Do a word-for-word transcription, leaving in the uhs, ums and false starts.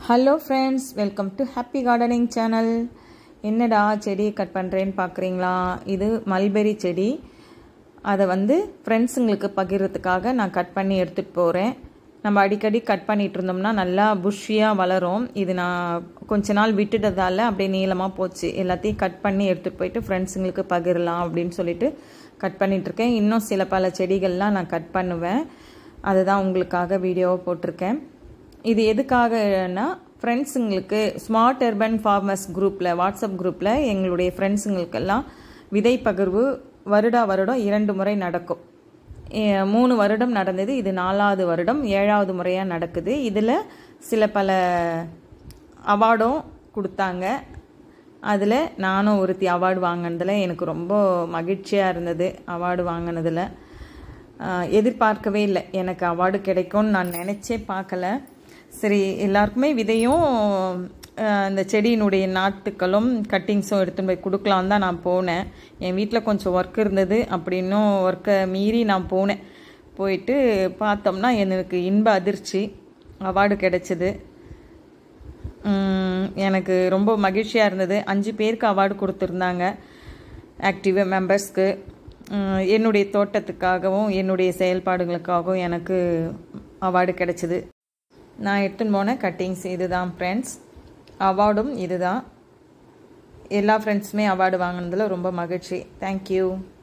Hello friends, welcome to happy gardening channel. என்னடா செடி cut பண்ணுறேன்னு பார்க்குறீங்களா? இது மல்பெரி செடி. அதை வந்து ஃப்ரெண்ட்ஸுங்களுக்கு பகிர்றதுக்காக நான் கட் பண்ணி எடுத்துகிட்டு போகிறேன். நம்ம அடிக்கடி கட் பண்ணிகிட்டு இருந்தோம்னா நல்லா புஷ்ஷியாக வளரும். இது நான் கொஞ்ச நாள் விட்டுட்டதால் அப்படியே நீளமாக போச்சு. எல்லாத்தையும் கட் பண்ணி எடுத்துகிட்டு போயிட்டு ஃப்ரெண்ட்ஸுங்களுக்கு பகிரலாம் அப்படின்னு சொல்லிட்டு கட் பண்ணிகிட்ருக்கேன். இன்னும் சில பல செடிகள்லாம் நான் கட் பண்ணுவேன். அதுதான் உங்களுக்காக வீடியோவை போட்டிருக்கேன். இது எதுக்காகனா, ஃப்ரெண்ட்ஸுங்களுக்கு ஸ்மார்ட் அர்பன் ஃபார்மர்ஸ் குரூப்பில், வாட்ஸ்அப் குரூப்பில் எங்களுடைய ஃப்ரெண்ட்ஸுங்களுக்கெல்லாம் விதை பகிர்வு வருடா வருடம் இரண்டு முறை நடக்கும். மூணு வருடம் நடந்தது, இது நாலாவது வருடம், ஏழாவது முறையாக நடக்குது. இதில் சில பல அவார்டும் கொடுத்தாங்க. அதில் நானும் ஒருத்தி அவார்டு வாங்கினதில் எனக்கு ரொம்ப மகிழ்ச்சியாக இருந்தது. அவார்டு வாங்கினதில் எதிர்பார்க்கவே இல்லை எனக்கு அவார்டு கிடைக்கும்னு நான் நினச்சே பார்க்கல. சரி, எல்லாருக்குமே விதையும் இந்த செடியினுடைய நாட்டுக்களும் கட்டிங்ஸும் எடுத்துன்னு போய் கொடுக்கலாம் தான் நான் போனேன். என் வீட்டில் கொஞ்சம் ஒர்க் இருந்தது, அப்படின்னும் ஒர்க்கை மீறி நான் போனேன். போயிட்டு பார்த்தோம்னா எனக்கு இன்ப அதிர்ச்சி, அவார்டு கிடைச்சிது. எனக்கு ரொம்ப மகிழ்ச்சியாக இருந்தது. அஞ்சு பேருக்கு அவார்டு கொடுத்துருந்தாங்க, ஆக்டிவ் மெம்பர்ஸ்க்கு. என்னுடைய தோட்டத்துக்காகவும் என்னுடைய செயல்பாடுகளுக்காகவும் எனக்கு அவார்டு கிடைச்சிது. நான் எடுத்துன்னு போன கட்டிங்ஸ் இது தான் ஃப்ரெண்ட்ஸ். அவார்டும் இது தான். எல்லா ஃப்ரெண்ட்ஸுமே அவார்டு வாங்கினதில் ரொம்ப மகிழ்ச்சி. தேங்க்யூ.